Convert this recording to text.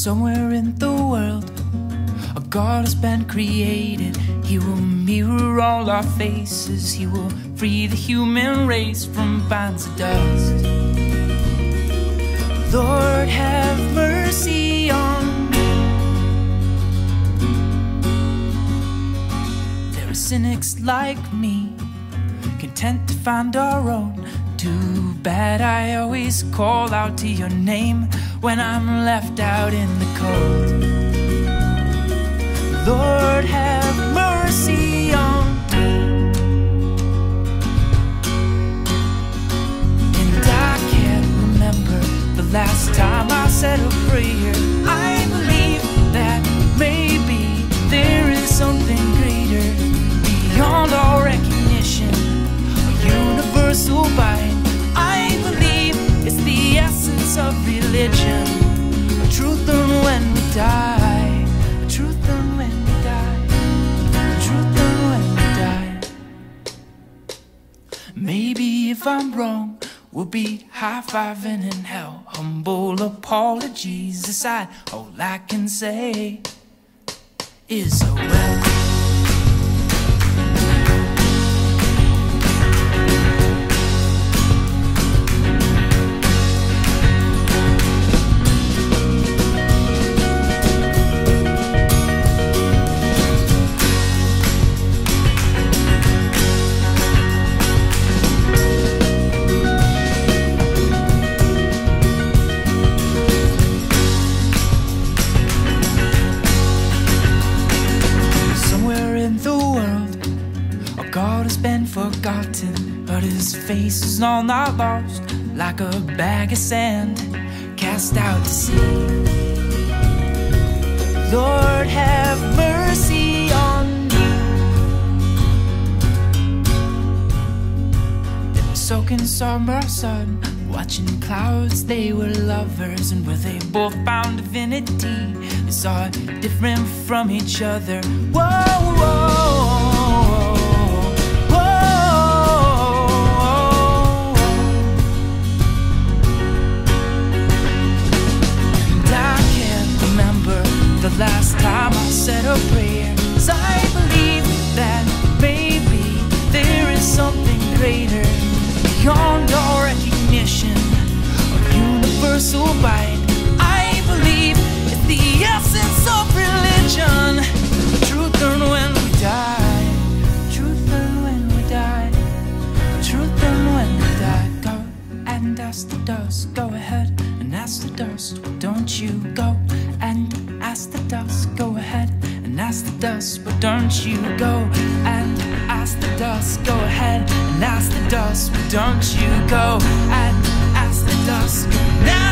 Somewhere in the world, a God has been created. He will mirror all our faces. He will free the human race from bonds of dust. Lord, have mercy on me. There are cynics like me, content to find our own. Too bad I always call out to your name when I'm left out in the cold. Lord, have mercy on me. And I can't remember the last time I said a prayer. I believe that maybe there is something greater beyond all recognition, a universal bind. I believe it's the essence of religion, a truth learned when we die, a truth learned when we die, a truth learned when we die. Maybe if I'm wrong, we'll be high-fiving in hell. Humble apologies aside, all I can say is oh well. God has been forgotten, but his face is all not lost, like a bag of sand cast out to sea. Lord, have mercy on me. They were soaking summer sun, watching clouds, they were lovers, and where they both found divinity, they saw it different from each other. Whoa, whoa. The last time I said a prayer, 'cause I believe that maybe there is something greater beyond all recognition, a universal bind. I believe it's the essence of religion, the truth learned when we die, truth learned when we die, truth learned when we die. Go and ask the dust, go ahead and ask the dust, don't you go and ask the dust, go ahead and ask the dust, but don't you go and ask the dust, go ahead and ask the dust, but don't you go and ask the dust now.